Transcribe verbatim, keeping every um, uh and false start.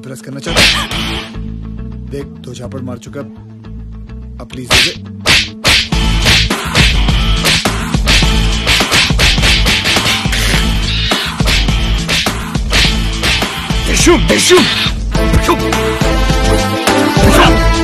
Impress करना चाहता। देख दो झापड़ मार चुका, अब प्लीज दे दे। Shoot! Shoot! Shoot!